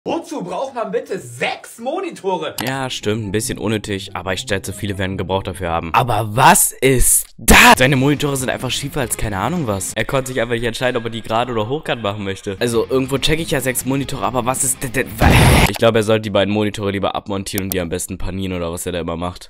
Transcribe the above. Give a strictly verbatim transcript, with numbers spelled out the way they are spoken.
Wozu braucht man bitte sechs Monitore? Ja, stimmt, ein bisschen unnötig, aber ich schätze, viele werden Gebrauch dafür haben. Aber was ist das? Seine Monitore sind einfach schiefer als keine Ahnung was. Er konnte sich einfach nicht entscheiden, ob er die gerade oder hochkant machen möchte. Also, irgendwo checke ich ja sechs Monitore, aber was ist denn? Ich glaube, er sollte die beiden Monitore lieber abmontieren und die am besten panieren oder was er da immer macht.